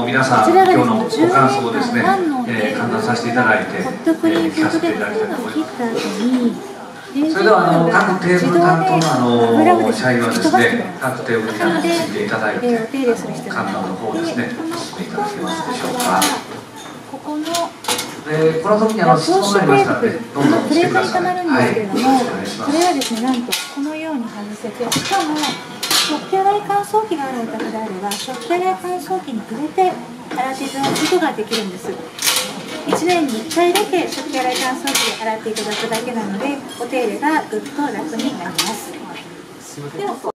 皆さん今日のご感想をですね、観覧させていただいて、聞かせていただきたいと思います。それでは各テーブル担当の社員はですね、各テーブルについていただいて、観覧の方をですね、進めていただけますでしょうか。この時に質問がありましたので、どんどんしてください。はい、よろしくお願いします。 これはですね、なんとこのように外せて、しかも食器洗い乾燥機があるお宅であれば、食器洗い乾燥機に触れて洗っていただくことができるんです。1年に1回だけ食器洗い乾燥機で洗っていただくだけなので、お手入れがぐっと楽になります。では